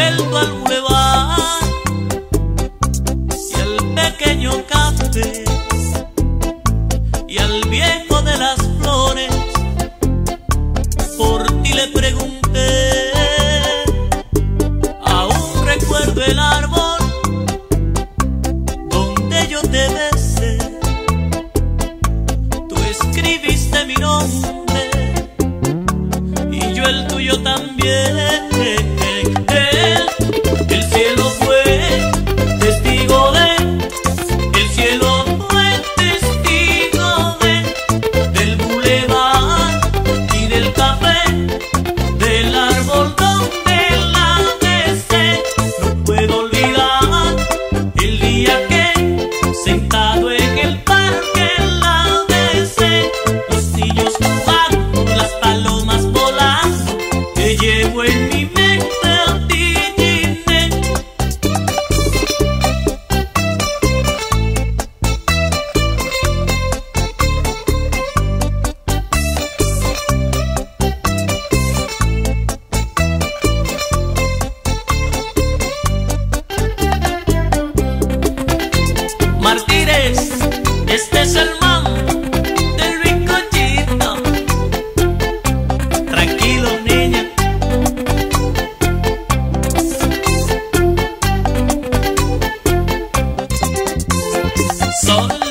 vuelto al bulevar y al pequeño café y al viejo de las flores. Por ti le pregunté, aún recuerdo el árbol donde yo te besé. Tú escribiste mi nombre y yo el tuyo también. El cielo fue testigo el cielo fue testigo del bulevar y del café, del árbol donde la besé. No puedo olvidar el día que sentado en el parque la besé. Los niños jugando, las palomas volando, te llevo en mi mente a ti, Ginette. Martínez, este es el man del bizcochito. Tranquilo, niña. Solo.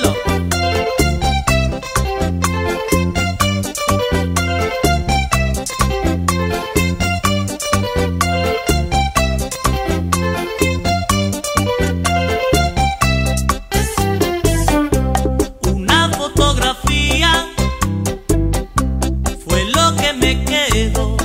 Una fotografía fue lo que me quedó